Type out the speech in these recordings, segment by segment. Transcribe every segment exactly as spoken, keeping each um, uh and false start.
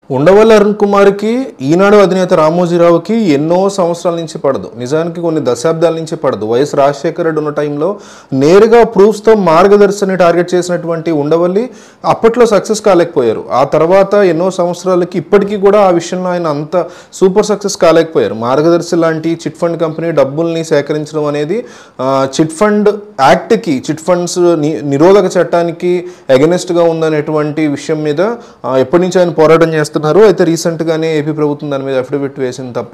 ఉండవల్లి అరుణ్ కుమార్కి ఈనాడు అధినేత రామోజీరావుకి ఎన్నో సంవత్సరాల నుంచి పడదు, నిజానికి కొన్ని దశాబ్దాల నుంచి పడదు. వైఎస్ రాజశేఖర రెడ్డి ఉన్న టైంలో నేరుగా ప్రూఫ్స్తో మార్గదర్శిని టార్గెట్ చేసినటువంటి ఉండవల్లి అప్పట్లో సక్సెస్ కాలేకపోయారు. ఆ తర్వాత ఎన్నో సంవత్సరాలకి ఇప్పటికీ కూడా ఆ విషయంలో ఆయన అంత సూపర్ సక్సెస్ కాలేకపోయారు. మార్గదర్శి లాంటి చిట్ ఫండ్ కంపెనీ డబ్బుల్ని సేకరించడం అనేది చిట్ ఫండ్ యాక్ట్కి, చిట్ ఫండ్స్ నిరోధక చట్టానికి అగెనిస్ట్గా ఉందనేటువంటి విషయం మీద ఎప్పటి నుంచి ఆయన పోరాటం చేస్తారు. అయితే రీసెంట్గానే ఏపీ ప్రభుత్వం దాని మీద అఫిడవిట్ వేసింది తప్ప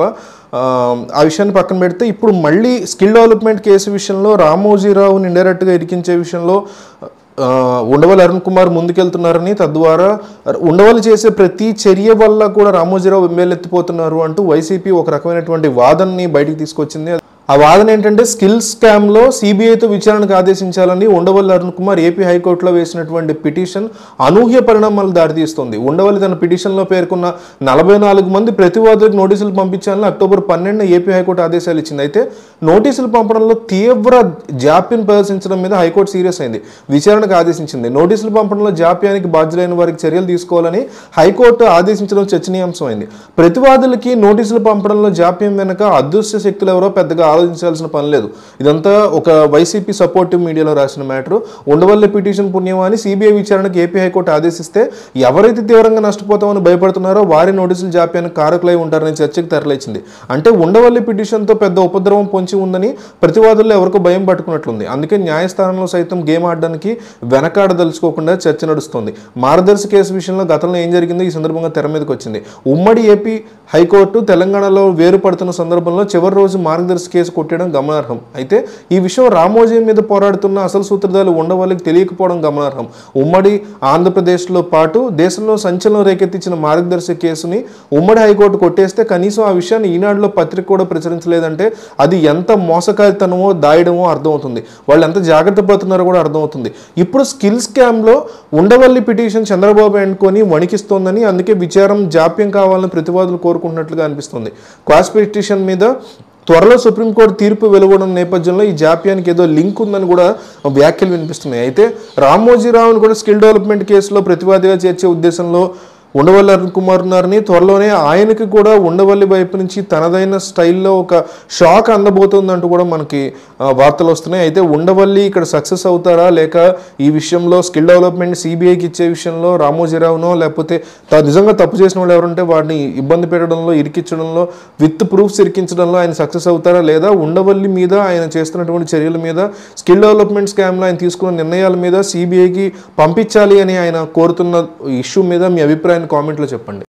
ఆ విషయాన్ని పక్కన పెడితే ఇప్పుడు మళ్ళీ స్కిల్ డెవలప్మెంట్ కేసు విషయంలో రామోజీరావుని ఇండైరెక్ట్గా ఇరికించే విషయంలో ఉండవల్లి అరుణ్ కుమార్ ముందుకెళ్తున్నారని, తద్వారా ఉండవల్లి చేసే ప్రతి చర్య వల్ల కూడా రామోజీరావు ఎమ్మెల్యేత్తిపోతున్నారు అంటూ వైసీపీ ఒక రకమైనటువంటి వాదనని బయటికి తీసుకొచ్చింది. ఆ వాదన ఏంటంటే స్కిల్ స్కామ్లో సిబిఐతో విచారణకు ఆదేశించాలని ఉండవల్లి అరుణ్ కుమార్ ఏపీ హైకోర్టులో వేసినటువంటి పిటిషన్ అనూహ్య పరిణామాలు దారితీస్తుంది. ఉండవల్లి తన పిటిషన్లో పేర్కొన్న నలభై నాలుగు మంది ప్రతివాదులకు నోటీసులు పంపించాలని అక్టోబర్ పన్నెండున ఏపీ హైకోర్టు ఆదేశాలు ఇచ్చింది. అయితే నోటీసులు పంపడంలో తీవ్ర జాప్యం ప్రదర్శించడం మీద హైకోర్టు సీరియస్ అయింది, విచారణకు ఆదేశించింది. నోటీసులు పంపడంలో జాప్యానికి బాధ్యులైన వారికి చర్యలు తీసుకోవాలని హైకోర్టు ఆదేశించడం చర్చనీయాంశమైంది. ప్రతివాదులకి నోటీసులు పంపడంలో జాప్యం వెనుక అదృశ్య శక్తులు ఎవరో పెద్దగా ఆలోచించాల్సిన పని లేదు. ఇదంతా ఒక వైసీపీ సపోర్టివ్ మీడియాలో రాసిన మ్యాటర్. ఉండవల్లి పిటిషన్ పుణ్యమాని సిబిఐ విచారణకు ఏపీ హైకోర్టు ఆదేశిస్తే ఎవరైతే తీవ్రంగా నష్టపోతామని భయపడుతున్నారో వారి నోటీసులు జాప్యానికి కారకులై ఉంటారని చర్చకు తెరలేచింది. అంటే ఉండవల్లి పిటిషన్తో పెద్ద ఉపద్రవం పొంచి ఉందని ప్రతివాదుల్లో ఎవరికో భయం పట్టుకున్నట్లుంది. అందుకే న్యాయస్థానంలో సైతం గేమ్ ఆడడానికి వెనకాడదలుచుకోకుండా చర్చ నడుస్తుంది. మార్గదర్శి కేసు విషయంలో గతంలో ఏం జరిగిందో ఈ సందర్భంగా తెర మీదకి వచ్చింది. ఉమ్మడి ఏపీ హైకోర్టు తెలంగాణలో వేరుపడుతున్న సందర్భంలో చివరి రోజు మార్గదర్శి కేసు కొట్టడం గమనార్హం. అయితే ఈ విషయం రామోజీ మీద పోరాడుతున్న అసలు సూత్రధారులు ఉండవల్లికి తెలియకపోవడం గమనార్హం. ఉమ్మడి ఆంధ్రప్రదేశ్లో పాటు దేశంలో సంచలనం రేకెత్తించిన మార్గదర్శి కేసుని ఉమ్మడి హైకోర్టు కొట్టేస్తే కనీసం ఆ విషయాన్ని ఈనాడులో పత్రిక కూడా ప్రచురించలేదంటే అది ఎంత మోసకారితనమో దాయడమో అర్థమవుతుంది. వాళ్ళు ఎంత జాగ్రత్త పడుతున్నారో కూడా అర్థమవుతుంది. ఇప్పుడు స్కిల్ స్కామ్లో ఉండవల్లి పిటిషన్ చంద్రబాబు ఎన్నుకొని వణికిస్తోందని, అందుకే విచారం జాప్యం కావాలని ప్రతివాదులు కోరుకుంటున్నట్లుగా అనిపిస్తుంది. క్వాష్ పిటిషన్ మీద త్వరలో సుప్రీంకోర్టు తీర్పు వెలువడం నేపథ్యంలో ఈ జాప్యానికి ఏదో లింక్ ఉందని కూడా వ్యాఖ్యలు వినిపిస్తున్నాయి. అయితే రామోజీరావును కూడా స్కిల్ డెవలప్మెంట్ కేసులో ప్రతివాదిగా చేర్చే ఉద్దేశంలో ఉండవల్లి అరుణ్ కుమార్ ఉన్నారని, త్వరలోనే ఆయనకి కూడా ఉండవల్లి వైపు నుంచి తనదైన స్టైల్లో ఒక షాక్ అందబోతుందంటూ కూడా మనకి వార్తలు వస్తున్నాయి. అయితే ఉండవల్లి ఇక్కడ సక్సెస్ అవుతారా, లేక ఈ విషయంలో స్కిల్ డెవలప్మెంట్ సిబిఐకి ఇచ్చే విషయంలో రామోజీరావునో లేకపోతే నిజంగా తప్పు చేసిన వాళ్ళు ఎవరుంటే వాడిని ఇబ్బంది పెట్టడంలో, ఇరికించడంలో, విత్ ప్రూఫ్స్ ఇరికించడంలో ఆయన సక్సెస్ అవుతారా, లేదా ఉండవల్లి మీద ఆయన చేస్తున్నటువంటి చర్యల మీద, స్కిల్ డెవలప్మెంట్ స్కామ్లో ఆయన తీసుకున్న నిర్ణయాల మీద సిబిఐకి పంపించాలి అని ఆయన కోరుతున్న ఇష్యూ మీద మీ అభిప్రాయం కామెంట్లో చెప్పండి.